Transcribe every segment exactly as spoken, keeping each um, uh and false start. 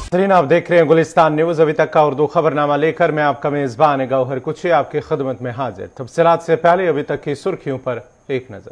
नाज़रीन, आप देख रहे हैं गुलिस्तान न्यूज। अभी तक का उर्दू खबरनामा लेकर मैं आपका मेजबान गौहर कुची आपकी खिदमत में हाजिर। तफसीलात से पहले अभी तक की सुर्खियों पर एक नजर।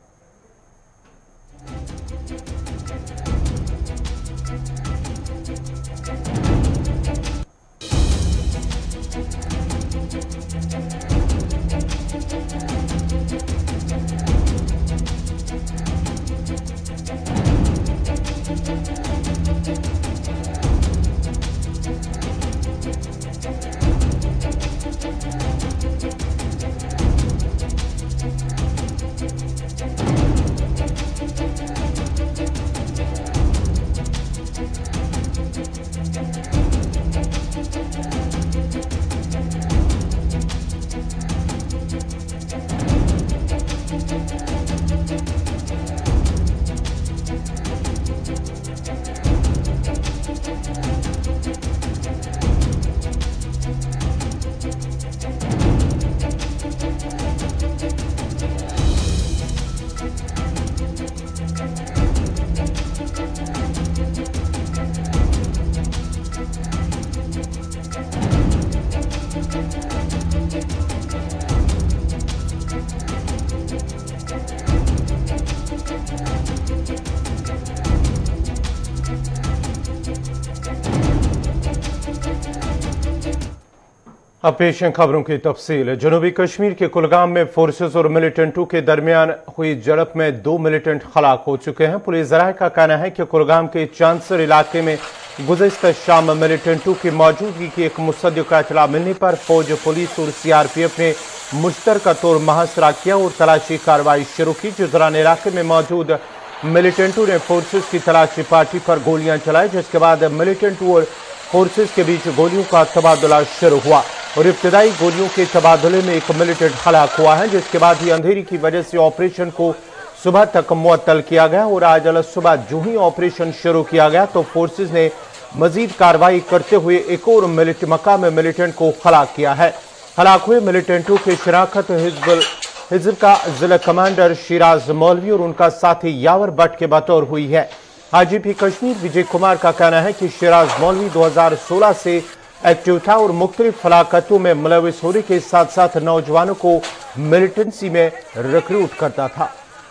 अब पेश हैं खबरों की तफसील। जनूबी कश्मीर के कुलगाम में फोर्सेस और मिलिटेंटों के दरमियान हुई झड़प में दो मिलिटेंट हलाक हो चुके हैं। पुलिस ज़राए का कहना है कि कुलगाम के चांसर इलाके में गुज़श्ता शाम मिलिटेंटों की मौजूदगी की एक मुसद्दिक़ का इत्तला मिलने पर फौज, पुलिस और सी आर पी एफ ने मुश्तरका तौर मुहासरा किया और तलाशी कार्रवाई शुरू की। जिस दौरान इलाके में मौजूद मिलिटेंटों ने फोर्सेस की तलाशी पार्टी पर गोलियां चलाई, जिसके बाद मिलिटेंटों और फोर्सेस के बीच गोलियों का तबादला शुरू हुआ और इब्तदाई गोलियों के तबादले में एक मिलिटेंट हलाक हुआ है, जिसके बाद ही अंधेरी की वजह से ऑपरेशन को सुबह तक मुअत्तल किया गया और आज अल सुबह जो ही ऑपरेशन शुरू किया गया तो फोर्सेस ने मजीद कार्रवाई करते हुए एक और मिलिट मकाम मिलिटेंट को हलाक किया है। हलाक हुए मिलिटेंटों की शिराकत हिजबुल हिजब का जिला कमांडर शिराज मौलवी और उनका साथी यावर भट्ट के बतौर हुई है। I G P Kashmir Vijay Kumar का कहना है कि शिराज मौलवी दो हजार सोलह से एक्टिव था और मुख्तलिफ हलाकतों में मुलविस होने के साथ साथ नौजवानों को मिलिटेंसी में रिक्रूट करता था।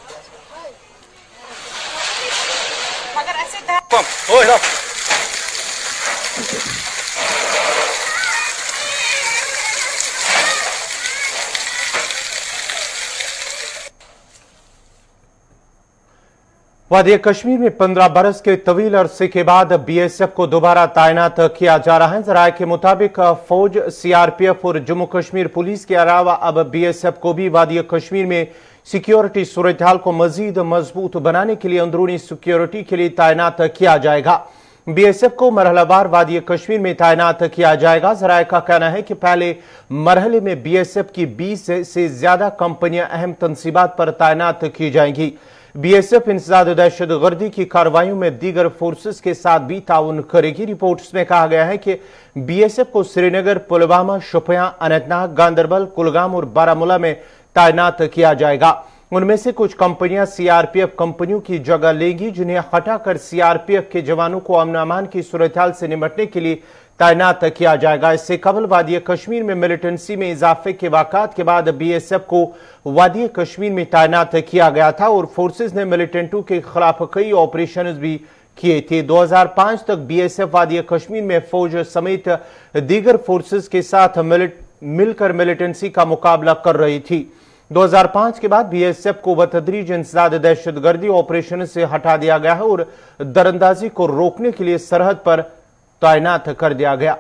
वादी कश्मीर में पंद्रह बरस के तवील अरसे के बाद बी एस एफ को दोबारा तैनात किया जा रहा है। ज़राए के मुताबिक फौज, सी आर पी एफ और जम्मू कश्मीर पुलिस के अलावा अब बी एस एफ को भी वादी कश्मीर में सिक्योरिटी सूरत हाल को मजीद मजबूत बनाने के लिए अंदरूनी सिक्योरिटी के लिए तैनात किया जाएगा। बी एस एफ को मरहलावार वादी कश्मीर में तैनात किया जाएगा। ज़राए का कहना है कि पहले मरहले में बी एस एफ की बीस से ज्यादा कंपनियां अहम तनसीबात पर तैनात की जाएंगी। बी एस एफ इंसदाद दहशत गर्दी की कार्रवाइयों में दीगर फोर्सेस के साथ भी ताउन करेगी। रिपोर्ट्स में कहा गया है कि बी एस एफ को श्रीनगर, पुलवामा, शोपियां, अनंतनाग, गांदरबल, कुलगाम और बारामूला में तैनात किया जाएगा। उनमें से कुछ कंपनियां सी आर पी एफ कंपनियों की जगह लेंगी, जिन्हें हटाकर सी आर पी एफ के जवानों को अमन अमान की सूरत हाल से निपटने के लिए तैनात किया जाएगा। इससे कबल वादी कश्मीर में मिलिटेंसी में इजाफे के वाक़ात के बाद बी एस एफ को वादी कश्मीर में तैनात किया गया था और फोर्सेस ने मिलिटेंटों के खिलाफ कई ऑपरेशन भी किए थे। दो हजार पांच तक बी एस एफ वादी कश्मीर में फौज समेत दीगर फोर्सेस के साथ मिलकर मिलिटेंसी का मुकाबला कर रही थी। दो हजार पांच के बाद बी एस एफ को बतदरीज इंसदाद दहशतगर्दी ऑपरेशन से हटा दिया गया है और दरअंदाजी को रोकने के लिए सरहद पर तैनात कर दिया गया।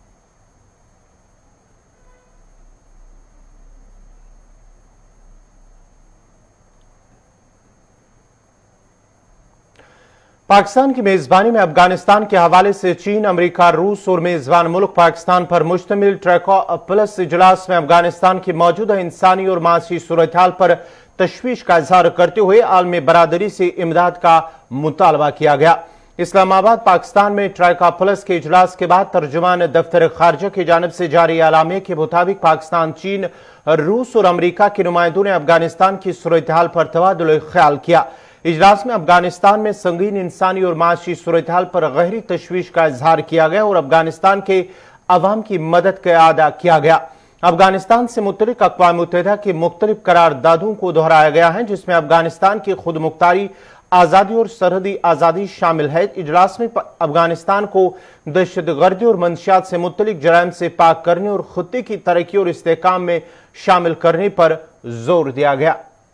पाकिस्तान की मेजबानी में अफगानिस्तान के हवाले से चीन, अमेरिका, रूस और मेजबान मुल्क पाकिस्तान पर मुश्तमिल ट्रैको प्लस इजलास में अफगानिस्तान की मौजूदा इंसानी और माशी सूरत हाल पर तशवीश का इजहार करते हुए आलमी बरादरी से इमदाद का मुतालबा किया गया। इस्लामाबाद, पाकिस्तान में ट्राइका प्लस के इजलास के बाद तर्जुमान दफ्तर खारजा की जानिब से जारी आलामे के मुताबिक पाकिस्तान, चीन, रूस और अमरीका के नुमाइंदों ने अफगानिस्तान की सूरत हाल पर तबादुल ख्याल किया। इजलास में अफगानिस्तान में संगीन इंसानी और माशी सूरत-ए-हाल पर गहरी तशवीश का इजहार किया गया और अफगानिस्तान के अवाम की मदद का अदा किया गया। अफगानिस्तान से मुतल्लिक अक़वाम मुत्तहिदा के मुख्तलिफ करारदादों को दोहराया गया है, जिसमें अफगानिस्तान की खुद मुख्तारी, आज़ादी और सरहदी आज़ादी शामिल है। इजलास में अफगानिस्तान को दहशतगर्दी और मंशियात से मुतल्लिक जराइम से पाक करने और खुत्ते की तरक्की और इस्तेहकाम में शामिल करने पर जोर दिया गया।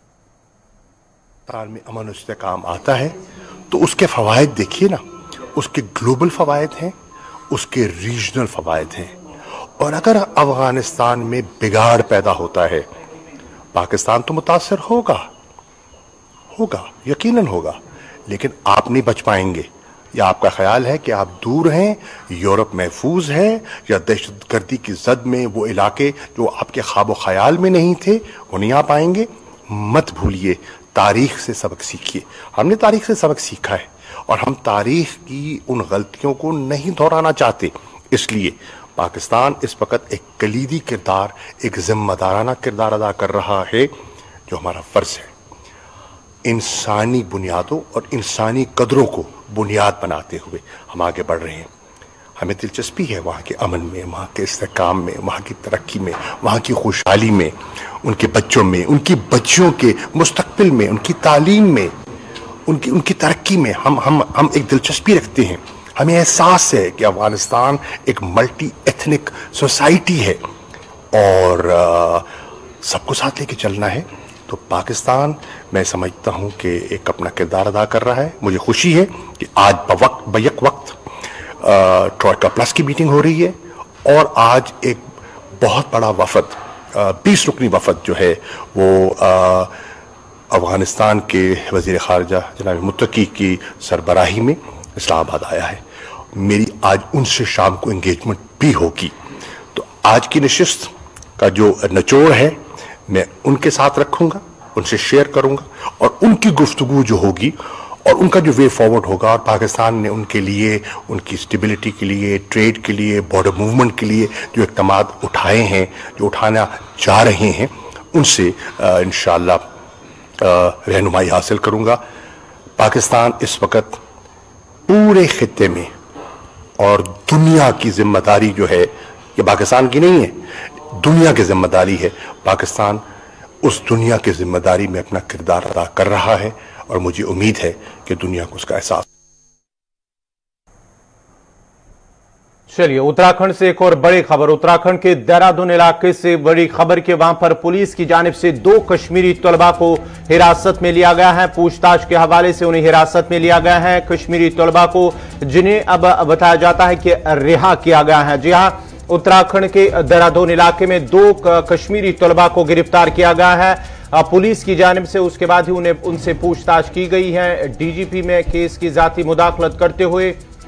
में अमन इस्तेहकाम आता है तो उसके फवायद देखिए ना, उसके ग्लोबल फवायद हैं, उसके रीजनल फवायद हैं। और अगर अफगानिस्तान में बिगाड़ पैदा होता है, पाकिस्तान तो मुतासर होगा होगा यकीनन होगा, लेकिन आप नहीं बच पाएंगे। या आपका ख्याल है कि आप दूर हैं, यूरोप महफूज है, या दहशतगर्दी की जद में वो इलाके जो आपके ख्वाब ख्याल में नहीं थे वो नहीं आ पाएंगे? मत भूलिए, तारीख से सबक सीखिए। हमने तारीख से सबक सीखा है और हम तारीख की उन गलतियों को नहीं दोहराना चाहते। इसलिए पाकिस्तान इस वक्त एक कलीदी किरदार, एक जिम्मेदाराना किरदार अदा कर रहा है, जो हमारा फर्ज है। इंसानी बुनियादों और इंसानी कदरों को बुनियाद बनाते हुए हम आगे बढ़ रहे हैं। हमें दिलचस्पी है वहाँ के अमन में, वहाँ के इस्तेहकाम में, वहाँ की तरक्की में, वहाँ की खुशहाली में, उनके बच्चों में, उनकी बच्चियों के मुस्तकबिल में, उनकी तालीम में, उनकी उनकी तरक्की में हम हम हम एक दिलचस्पी रखते हैं। हमें एहसास है कि अफगानिस्तान एक मल्टी एथनिक सोसाइटी है और सबको साथ लेके चलना है। तो पाकिस्तान, मैं समझता हूँ कि एक अपना किरदार अदा कर रहा है। मुझे खुशी है कि आज बवक्त बैक वक्त ट्रॉयका प्लस की मीटिंग हो रही है और आज एक बहुत बड़ा वफद, बीस रुकनी वफद जो है वो अफगानिस्तान के वज़ीर ख़ारिजा जनाब मुत्तकी की सरबराही में इस्लामाबाद आया है। मेरी आज उनसे शाम को एंगेजमेंट भी होगी। तो आज की नशिस्त का जो निचोड़ है मैं उनके साथ रखूंगा, उनसे शेयर करूंगा और उनकी गुफ्तगू जो होगी और उनका जो वे फॉरवर्ड होगा, और पाकिस्तान ने उनके लिए, उनकी स्टेबिलिटी के लिए, ट्रेड के लिए, बॉर्डर मूवमेंट के लिए जो इक़दामात उठाए हैं, जो उठाना जा रहे हैं, उनसे इंशाअल्लाह रहनुमाई हासिल करूंगा। पाकिस्तान इस वक्त पूरे खित्ते में और दुनिया की जिम्मेदारी जो है, ये पाकिस्तान की नहीं है, दुनिया की जिम्मेदारी है। पाकिस्तान उस दुनिया की जिम्मेदारी में अपना किरदार अदा कर रहा है और मुझे उम्मीद है कि दुनिया को उसका एहसास। चलिए, उत्तराखंड से एक और बड़ी खबर। उत्तराखंड के देहरादून इलाके से बड़ी खबर के वहां पर पुलिस की जानिब से दो कश्मीरी तलबा को हिरासत में लिया गया है। पूछताछ के हवाले से उन्हें हिरासत में लिया गया है, कश्मीरी तलबा को, जिन्हें अब बताया जाता है कि रिहा किया गया है। जी हां, उत्तराखंड के देहरादून इलाके में दो कश्मीरी तलबा को गिरफ्तार किया गया है पुलिस की जानिब से। उसके बाद ही उन्हें उनसे पूछताछ की गई है। डीजीपी में केस की जाती मुदाखलत करते हुए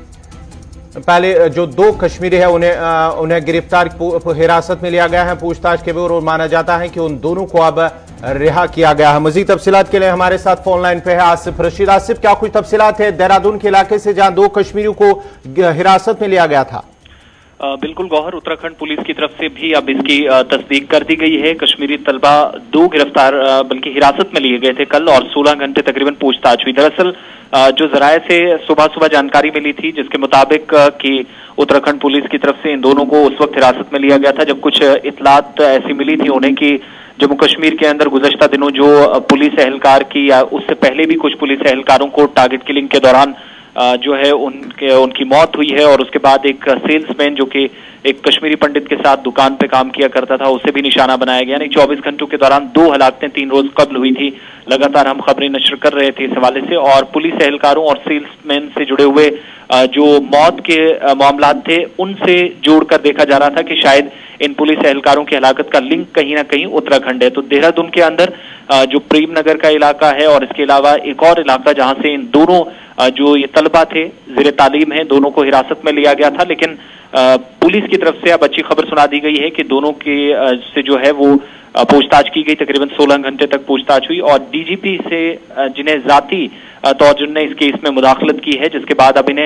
पहले जो दो कश्मीरी है उन्हें उन्हें गिरफ्तार हिरासत में लिया गया है पूछताछ के बाद, और माना जाता है कि उन दोनों को अब रिहा किया गया है। मजीद तफसीलात के लिए हमारे साथ फोन लाइन पे है आसिफ रशीद। आसिफ, क्या कुछ तफसीलात है देहरादून के इलाके से जहां दो कश्मीरियों को हिरासत में लिया गया था? बिल्कुल गौहर, उत्तराखंड पुलिस की तरफ से भी अब इसकी तस्दीक कर दी गई है। कश्मीरी तलबा दो गिरफ्तार बल्कि हिरासत में लिए गए थे कल और सोलह घंटे तकरीबन पूछताछ हुई। दरअसल जो जराये से सुबह सुबह जानकारी मिली थी, जिसके मुताबिक कि उत्तराखंड पुलिस की तरफ से इन दोनों को उस वक्त हिरासत में लिया गया था जब कुछ इतलात ऐसी मिली थी उन्हें कि जम्मू कश्मीर के अंदर गुज़श्ता दिनों जो पुलिस एहलकार की या उससे पहले भी कुछ पुलिस एहलकारों को टारगेट किलिंग के दौरान जो है उनके उनकी मौत हुई है। और उसके बाद एक सेल्समैन जो कि एक कश्मीरी पंडित के साथ दुकान पे काम किया करता था, उसे भी निशाना बनाया गया। यानी चौबीस घंटों के दौरान दो हलाकतें तीन रोज कबल हुई थी। लगातार हम खबरें नशर कर रहे थे इस हवाले से, और पुलिस एहलकारों और सेल्समैन से जुड़े हुए जो मौत के मामला थे उनसे जोड़कर देखा जा रहा था कि शायद इन पुलिस एहलकारों की हलाकत का लिंक कहीं ना कहीं उत्तराखंड है। तो देहरादून के अंदर जो प्रेम नगर का इलाका है और इसके अलावा एक और इलाका जहां से इन दोनों जो ये तलबा थे ज़ेरे तालीम है, दोनों को हिरासत में लिया गया था। लेकिन पुलिस की तरफ से अब अच्छी खबर सुना दी गई है कि दोनों के से जो है वो पूछताछ की गई। तकरीबन सोलह घंटे तक पूछताछ हुई और डीजीपी से जिन्हें जाती तौर जिनने इस केस में मुदाखलत की है, जिसके बाद अब इन्हें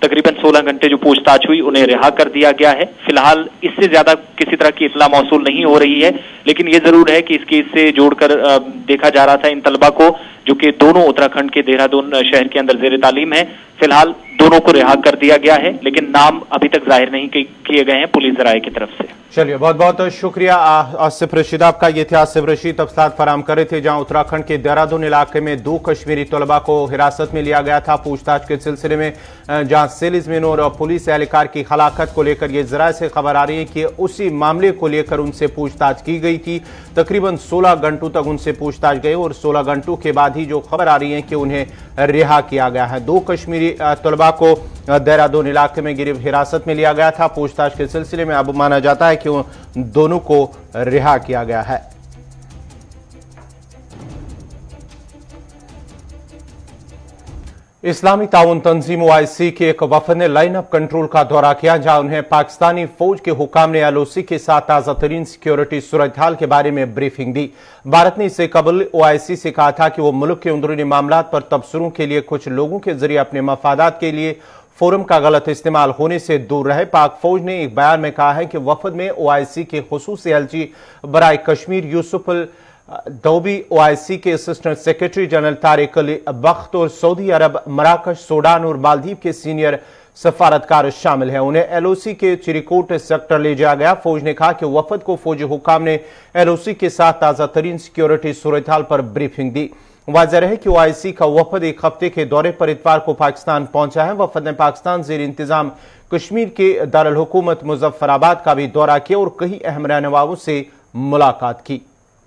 तकरीबन सोलह घंटे जो पूछताछ हुई उन्हें रिहा कर दिया गया है। फिलहाल इससे ज्यादा किसी तरह की इत्तला मौसूल नहीं हो रही है, लेकिन ये जरूर है कि इस केस से जोड़कर देखा जा रहा था इन तलबा को, जो कि दोनों उत्तराखंड के देहरादून शहर के अंदर जेर तालीम है। फिलहाल दोनों को रिहा कर दिया गया है, लेकिन नाम अभी तक जाहिर नहीं किए गए हैं पुलिस जराये की तरफ से। चलिए, बहुत बहुत शुक्रिया आसिफ रशीद आपका। ये थे आसिफ रशीद तफसीलात फराम कर रहे थे, जहां उत्तराखंड के देहरादून इलाके में दो कश्मीरी तलबा को हिरासत में लिया गया था पूछताछ के सिलसिले में, जहां सेल्स मैन और पुलिस एहलकार की हलाकत को लेकर ये जराये से खबर आ रही है कि उसी मामले को लेकर उनसे पूछताछ की गई थी। तकरीबन सोलह घंटों तक उनसे पूछताछ गई और सोलह घंटों के बाद ही जो खबर आ रही है कि उन्हें रिहा किया गया है। दो कश्मीरी तलबा को देहरादून इलाके में गिरफ्तार हिरासत में लिया गया था पूछताछ के सिलसिले में। अब माना जाता है कि दोनों को रिहा किया गया है। इस्लामी ताउन तंजीम ओआईसी के एक वफद ने लाइन अप कंट्रोल का दौरा किया, जहां उन्हें पाकिस्तानी फौज के हुकाम ने एलओसी के साथ ताजा तरीन सिक्योरिटी सूरत हाल के बारे में ब्रीफिंग दी। भारत ने इससे कबल ओआईसी से कहा था कि वो मुल्क के अंदरूनी मामलात पर तबसरों के लिए कुछ लोगों के जरिए अपने मफादात के लिए फोरम का गलत इस्तेमाल होने से दूर रहे। पाक फौज ने एक बयान में कहा है कि वफद में ओआईसी के खुसूसी एलची बराए कश्मीर यूसुफ दौबी, ओआईसी के assistant secretary general Tariq Ali Bakheet और सऊदी अरब, मराकश, सूडान और मालदीव के सीनियर सफारतकार शामिल हैं। उन्हें एलओसी के चिरिकोट सेक्टर ले जाया गया। फौज ने कहा कि वफद को फौजी हुकाम ने एलओसी के साथ ताजा तरीन सिक्योरिटी सूरत हाल पर ब्रीफिंग दी। वाज़ेह रहे कि ओआईसी का वफद एक हफ्ते के दौरे पर इतवार को पाकिस्तान पहुंचा है। वफद ने पाकिस्तान जेर इंतजाम कश्मीर के दारुल हुकूमत मुजफ्फराबाद का भी दौरा किया और कई अहम रहनुमाओं से मुलाकात की।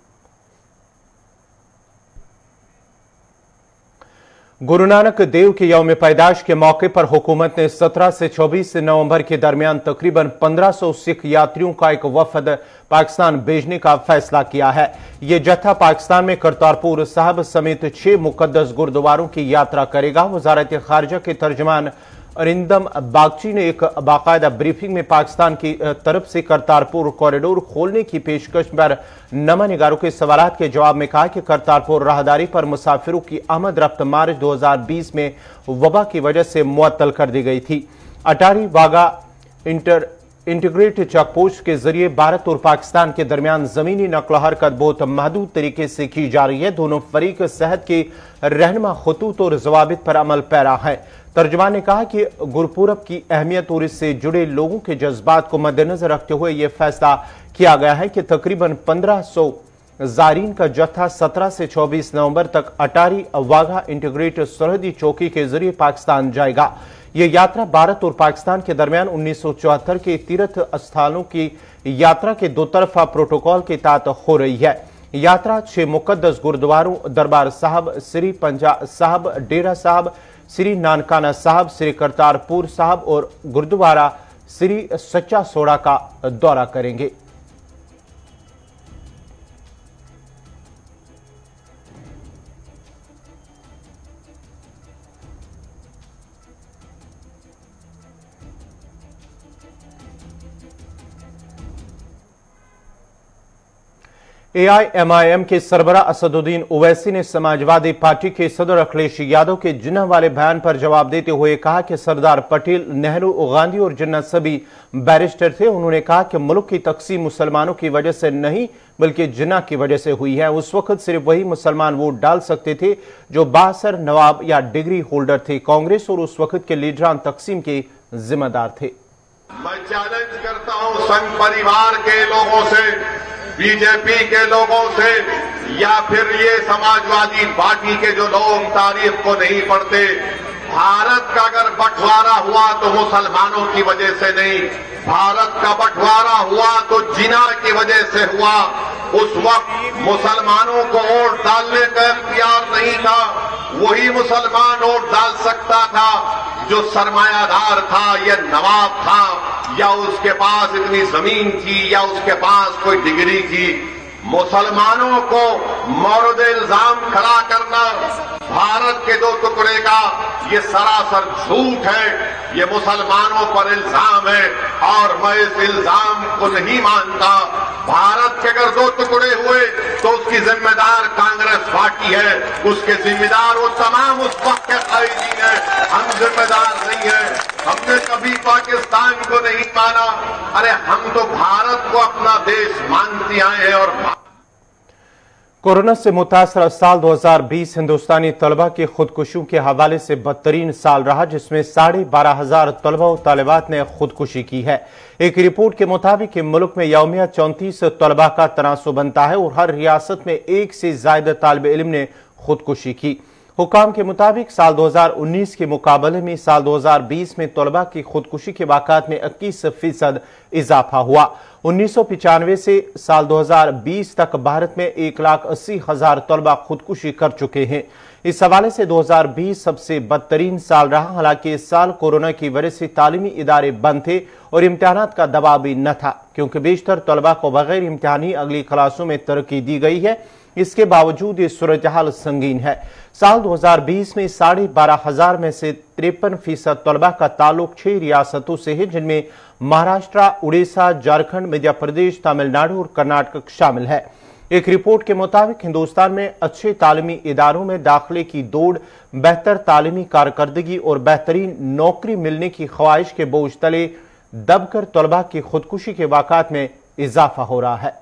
गुरु नानक देव के यौम पैदाश के मौके पर हुकूमत ने सत्रह से चौबीस नवंबर के दरमियान तकरीबन पंद्रह सौ सिख यात्रियों का एक वफद पाकिस्तान भेजने का फैसला किया है। यह जत्था पाकिस्तान में करतारपुर साहब समेत छह मुकद्दस गुरुद्वारों की यात्रा करेगा। वजारत खारजा के तर्जमान अरिंदम बागची ने एक बाकायदा ब्रीफिंग में पाकिस्तान की तरफ से करतारपुर कॉरिडोर खोलने की पेशकश पर नमा निगारों के सवालात के जवाब में कहा कि करतारपुर राहदारी पर मुसाफिरों की आमद रफ्त मार्च दो हजार बीस में वबा की वजह से मुअत्तल कर दी गई थी। Attari Wagah inter integrated check post के जरिए भारत और पाकिस्तान के दरमियान जमीनी नकल हरकत बहुत महदूद तरीके से की जा रही है। दोनों फरीक सेहत के रहनुमा खतूत और जवाबित पर अमल पैरा है। तर्जुमान ने कहा कि गुरपुरब की अहमियत और इससे जुड़े लोगों के जज्बात को मद्देनजर रखते हुए यह फैसला किया गया है कि तकरीबन पंद्रह सौ जारीन का जत्था सत्रह से चौबीस नवंबर तक अटारी वाघा इंटीग्रेटेड सरहदी चौकी के जरिए पाकिस्तान जाएगा। यह यात्रा भारत और पाकिस्तान के दरमियान उन्नीस सौ चौहत्तर के तीर्थ स्थानों की यात्रा के दो तरफा प्रोटोकॉल के तहत हो रही है। यात्रा छह मुकद्दस गुरुद्वारों दरबार साहब, श्री पंजा साहब, डेरा साहब, श्री नानकाना साहब, श्री करतारपुर साहब और गुरुद्वारा श्री सच्चा सोड़ा का दौरा करेंगे। एआईएमआईएम के सरबरा असदुद्दीन ओवैसी ने समाजवादी पार्टी के सदर अखिलेश यादव के जिन्ना वाले बयान पर जवाब देते हुए कहा कि सरदार पटेल, नेहरू, गांधी और जिन्ना सभी बैरिस्टर थे। उन्होंने कहा कि मुल्क की तकसीम मुसलमानों की वजह से नहीं बल्कि जिन्ना की वजह से हुई है। उस वक्त सिर्फ वही मुसलमान वोट डाल सकते थे जो बासर नवाब या डिग्री होल्डर थे। कांग्रेस और उस वक्त के लीडरान तकसीम के जिम्मेदार थे। मैं चैलेंज करता हूं संघ परिवार के लोगों से, बीजेपी के लोगों से, या फिर ये समाजवादी पार्टी के जो लोग तारीख को नहीं पढ़ते। भारत का अगर बंटवारा हुआ तो मुसलमानों की वजह से नहीं, भारत का बंटवारा हुआ तो जिना की वजह से हुआ। उस वक्त मुसलमानों को वोट डालने का इख्तियार नहीं था। वही मुसलमान वोट डाल सकता था जो सरमायादार था या नवाब था या उसके पास इतनी जमीन थी या उसके पास कोई डिग्री थी। मुसलमानों को मौरद इल्जाम खड़ा करना भारत के दो टुकड़े का ये सरासर झूठ है। ये मुसलमानों पर इल्जाम है और मैं इस इल्जाम को नहीं मानता। भारत के अगर दो टुकड़े हुए तो उसकी जिम्मेदार कांग्रेस पार्टी है, उसके जिम्मेदार वो तमाम उस वक्त के कायदीन है। हम जिम्मेदार नहीं है। हम कभी पाकिस्तान को नहीं माना। अरे हम तो भारत को अपना देश मानते आए हैं। और कोरोना से मुतासर साल दो हज़ार बीस हिंदुस्तानी तलबा की खुदकुशियों के हवाले से बदतरीन साल रहा, जिसमें साढ़े बारह हजार तलबा और तालिबात ने खुदकुशी की है। एक रिपोर्ट के मुताबिक मुल्क में यौमिया चौंतीस तलबा का तनासुब बनता है और हर रियासत में एक से ज्यादा तालिब इल्म ने खुदकुशी की। हुकाम के मुताबिक साल दो हज़ार उन्नीस के मुकाबले में साल दो हज़ार बीस में तलबा की खुदकुशी के वाक़ात में इक्कीस फीसद इजाफा हुआ। उन्नीस सौ पिचानवे से साल दो हज़ार बीस तक भारत में एक लाख अस्सी हजार तलबा खुदकुशी कर चुके हैं। इस हवाले से दो हज़ार बीस सबसे बदतरीन साल रहा। हालांकि इस साल कोरोना की वजह से तालीमी इदारे बंद थे और इम्तिहानात का दबाव भी न था, क्योंकि बेशतर तलबा को बगैर इम्तिहानी अगली क्लासों में तरक्की दी गई है। इसके बावजूद ये सूरत हाल संगीन है। साल दो हज़ार बीस में साढ़े बारह हजार में से तिरपन फीसद तलबा का ताल्लुक छह रियासतों से है, जिनमें महाराष्ट्र, उड़ीसा, झारखंड, मध्य प्रदेश, तमिलनाडु और कर्नाटक शामिल है। एक रिपोर्ट के मुताबिक हिंदुस्तान में अच्छे तालीमी इदारों में दाखिले की दौड़, बेहतर तालीमी कारकर्दगी और बेहतरीन नौकरी मिलने की ख्वाहिश के बोझ तले दबकर तलबा की खुदकुशी के वाक़ात में इजाफा हो रहा है।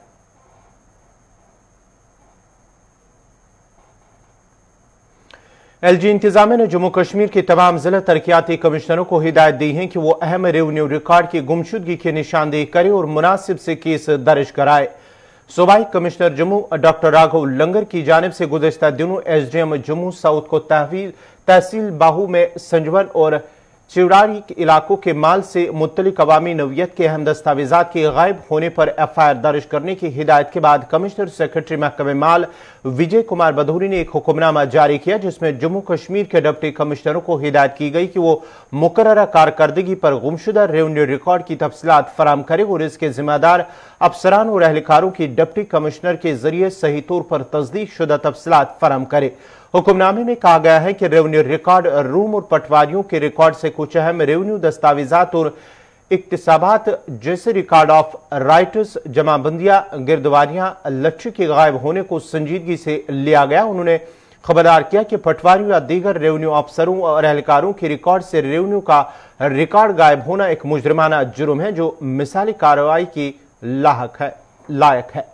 एलजी इंतजामिया ने जम्मू कश्मीर के तमाम जिला तरक्याती कमिश्नरों को हिदायत दी है कि वो अहम रेवेन्यू रिकॉर्ड की गुमशुदगी की निशानदेही करे और मुनासिब से केस दर्ज कराए। सूबाई कमिश्नर जम्मू डॉक्टर राघव लंगर की जानिब से गुज़श्ता दिनों एसडीएम जम्मू साउथ को तहसील बाहू में संजवन और चिवड़ारी इलाकों के माल से मुत्तलिक अवामी नौयत के अहम दस्तावेजात के गायब होने पर एफ आई आर दर्ज करने की हिदायत के बाद कमिश्नर सेक्रेटरी महकमे माल विजय कुमार बधूरी ने एक हुक्मनामा जारी किया, जिसमें जम्मू कश्मीर के डिप्टी कमिश्नरों को हिदायत की गई कि वो मुकर्ररा कारकर्दगी पर गुमशुदा रेवेन्यू रिकॉर्ड की तफसीलात फराम करे और इसके जिम्मेदार अफसरान और एहलकारों की डिप्टी कमिश्नर के जरिए सही तौर पर तस्दीक शुदा तफसीलात फराम करे। हुक्मनामे में कहा गया है कि रेवेन्यू रिकॉर्ड रूम और पटवारियों के रिकॉर्ड से कुछ अहम रेवेन्यू दस्तावेजात और इक्तिसाबात जैसे रिकॉर्ड ऑफ राइटर्स, जमाबंदियां, गिरदवारियां, लक्ष्य के गायब होने को संजीदगी से लिया गया। उन्होंने खबरदार किया कि पटवारियों या दीगर रेवेन्यू अफसरों और एहलकारों के रिकॉर्ड से रेवेन्यू का रिकॉर्ड गायब होना एक मुजरिमाना जुर्म है जो मिसाली कार्रवाई की लायक है लायक है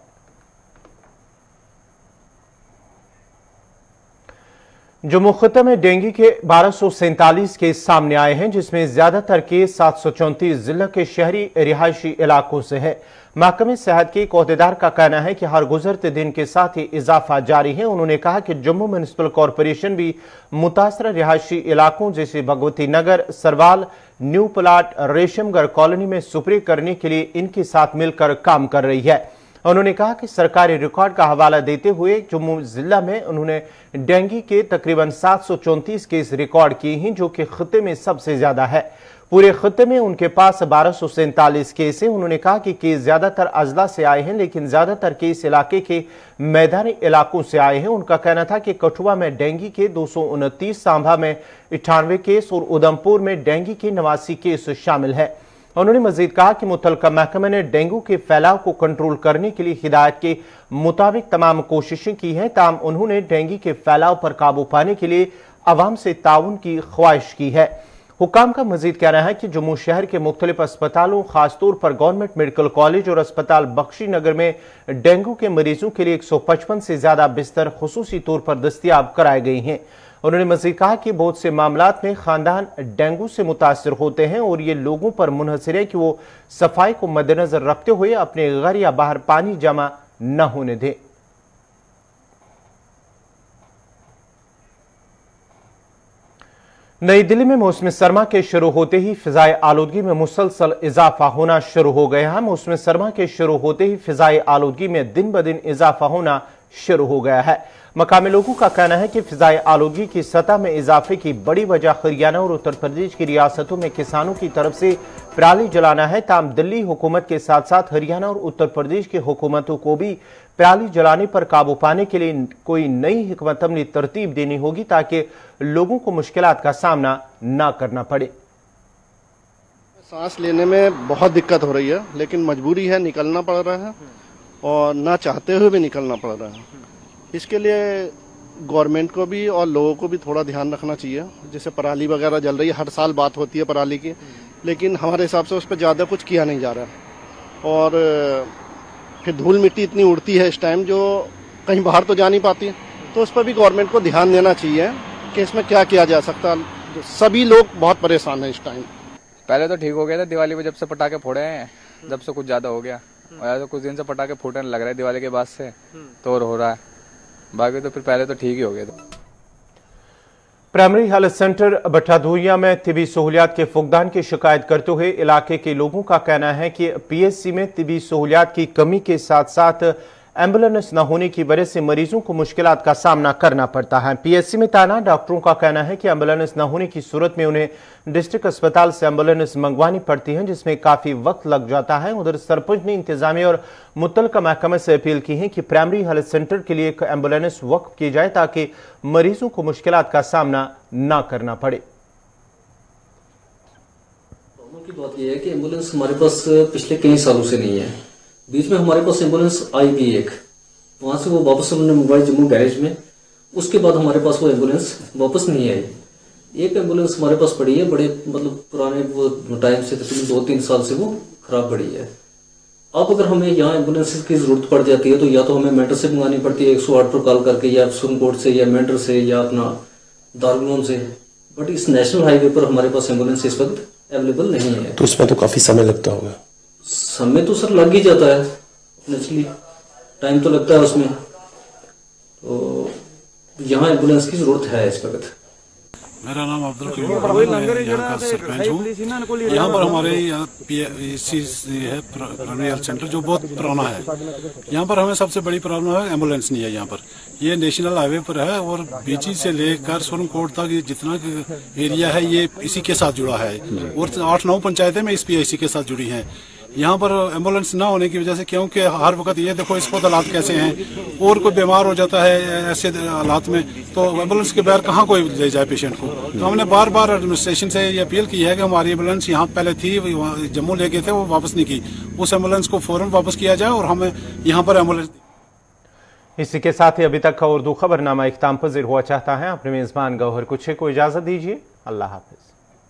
जम्मू खत्े में डेंगू के बारह सौ सैंतालीस केस सामने आए हैं, जिसमें ज्यादातर केस सात सौ चौंतीस जिला के शहरी रिहायशी इलाकों से है। महकमे सेहत के एक ओहदेदार का कहना है कि हर गुजरते दिन के साथ ही इजाफा जारी है। उन्होंने कहा कि जम्मू म्युनिसिपल कॉरपोरेशन भी मुतासरा रिहायशी इलाकों जैसे Bhagwati Nagar, Sarwal, new plot, Reshamgarh colony में सुप्रे करने के लिए इनके साथ मिलकर काम कर रही है। उन्होंने कहा कि सरकारी रिकॉर्ड का हवाला देते हुए जम्मू जिला में उन्होंने डेंगू के तकरीबन सात सौ चौंतीस केस रिकॉर्ड किए हैं, जो कि खत्े में सबसे ज्यादा है। पूरे खत्े में उनके पास बारह सौ सैंतालीस केस है। उन्होंने कहा कि केस ज्यादातर अजला से आए हैं, लेकिन ज्यादातर केस इलाके के मैदानी इलाकों से आए हैं। उनका कहना था कि कठुआ में डेंगू के दो सौ उनतीस, सांभा में इक्यानवे केस और उधमपुर में डेंगू के नवासी केस शामिल है। उन्होंने मजीद कहा कि मुतलका महकमे ने डेंगू के फैलाव को कंट्रोल करने के लिए हिदायत के मुताबिक तमाम कोशिशें की हैं, ताहम उन्होंने डेंगू के फैलाव पर काबू पाने के लिए अवाम से ताउन की ख्वाहिश की है। हुकाम का मजीद कहना है कि जम्मू शहर के मुख्तलिफ अस्पतालों, खासतौर पर गवर्नमेंट मेडिकल कॉलेज और अस्पताल बख्शी नगर में डेंगू के मरीजों के लिए एक सौ पचपन से ज्यादा बिस्तर खुसूसी तौर पर दस्तियाब कराए गए हैं। उन्होंने मजीद कहा कि बहुत से मामलात में खानदान डेंगू से मुतासर होते हैं और ये लोगों पर मुनहसर है कि वो सफाई को मद्देनजर रखते हुए अपने घर या बाहर पानी जमा न होने दें। नई दिल्ली में मौसम सरमा के शुरू होते ही फिजाई आलूदगी में मुसलसल इजाफा होना शुरू हो गया है। मौसम सरमा के शुरू होते ही फिजाई आलूदगी में दिन ब दिन इजाफा होना शुरू हो गया है। मकामी लोगों का कहना है कि फिजाई आलूदगी की सतह में इजाफे की बड़ी वजह हरियाणा और उत्तर प्रदेश की रियासतों में किसानों की तरफ से पराली जलाना है। ताम दिल्ली हुकूमत के साथ साथ हरियाणा और उत्तर प्रदेश की हुकूमतों को भी पराली जलाने पर काबू पाने के लिए कोई नई हिकमत अमली तरतीब देनी होगी, ताकि लोगों को मुश्किलात का सामना न करना पड़े। सांस लेने में बहुत दिक्कत हो रही है, लेकिन मजबूरी है, निकलना पड़ रहा है और ना चाहते हुए भी निकलना पड़ रहा है। इसके लिए गवर्नमेंट को भी और लोगों को भी थोड़ा ध्यान रखना चाहिए। जैसे पराली वगैरह जल रही है, हर साल बात होती है पराली की, लेकिन हमारे हिसाब से उस पर ज़्यादा कुछ किया नहीं जा रहा। और फिर धूल मिट्टी इतनी उड़ती है इस टाइम जो कहीं बाहर तो जा नहीं पाती है, तो उस पर भी गवर्नमेंट को ध्यान देना चाहिए कि इसमें क्या किया जा सकता। सभी लोग बहुत परेशान हैं इस टाइम। पहले तो ठीक हो गया था, दिवाली पे जब से पटाखे फोड़े हैं जब से कुछ ज़्यादा हो गया, और तो कुछ दिन से पटाखे फूटने लग रहा है दिवाली के बाद से, तो और हो रहा है। बाकी तो फिर पहले तो ठीक ही हो गया था। प्राइमरी हेल्थ सेंटर बटाधुरिया में तिबी सहूलियात के फुकदान की शिकायत करते हुए इलाके के लोगों का कहना है कि पीएचसी में तिबी सहूलियात की कमी के साथ साथ एम्बुलेंस न होने की वजह से मरीजों को मुश्किलात का सामना करना पड़ता है। पीएचसी में तैनात डॉक्टरों का कहना है कि एम्बुलेंस न होने की सूरत में उन्हें डिस्ट्रिक्ट अस्पताल से एम्बुलेंस मंगवानी पड़ती है, जिसमें काफी वक्त लग जाता है। उधर सरपंच ने इंतजामिया और मुतल्लिका महकमे से अपील की है कि प्राइमरी हेल्थ सेंटर के लिए एक एम्बुलेंस वक्फ की जाए ताकि मरीजों को मुश्किलात का सामना न करना पड़े। प्रॉब्लम की बात यह है कि एम्बुलेंस हमारे पास पिछले कई सालों से नहीं है। बीच में हमारे पास एम्बुलेंस आई भी एक, वहां से वो वापस हमने मंगवाई जम्मू गैरेज में, उसके बाद हमारे पास वो एम्बुलेंस वापस नहीं आई। एक एम्बुलेंस हमारे पास पड़ी है, बड़े मतलब पुराने वो टाइम से, तकरीबन दो तीन साल से वो खराब पड़ी है। अब अगर हमें यहाँ एम्बुलेंस की जरूरत पड़ जाती है तो या तो हमें मेंटर से मंगानी पड़ती है एक सौ आठ पर कॉल करके, या सुरनकोट से, या मेंटर से, या अपना दारुल से। बट इस नेशनल हाईवे पर हमारे पास एम्बुलेंस इस वक्त अवेलेबल नहीं है। तो उसमें तो काफी समय लगता होगा। समय तो सर लग ही जाता है, नेचुरली टाइम तो लगता है उसमें। तो यहाँ एम्बुलेंस की जरूरत है इस वक्त। मेरा नाम अब्दुल करीम है, मैं यहाँ का सरपंच हूँ। यहाँ पर हमारे यहाँ है प्राइमरी हेल्थ सेंटर जो बहुत पुराना है। यहाँ पर हमें सबसे बड़ी प्रॉब्लम है एम्बुलेंस नहीं है। यहाँ पर ये नेशनल हाईवे पर है और बीची से लेकर सुरनकोट तक जितना एरिया है ये इसी के साथ जुड़ा है, और आठ नौ पंचायतें में इस पीआईसी के साथ जुड़ी हैं। यहाँ पर एम्बुलेंस ना होने की वजह से, क्योंकि हर वक्त ये देखो इस वक्त हालात कैसे हैं, और कोई बीमार हो जाता है ऐसे हालात में तो एम्बुलेंस के बगैर कहाँ कोई ले जाए पेशेंट को। तो हमने बार बार एडमिनिस्ट्रेशन से ये अपील की है कि हमारी एम्बुलेंस यहाँ पहले थी, जम्मू ले गए थे, वो वापस नहीं की, उस एम्बुलेंस को फौरन वापस किया जाए और हमें यहाँ पर एम्बुलेंस। इसी के साथ ही अभी तक का उर्दू खबरनामा इख्ताम पज़ीर हुआ चाहता है। अपने मेजबान गौहर कुछ को इजाजत दीजिए। अल्लाह हाफिज।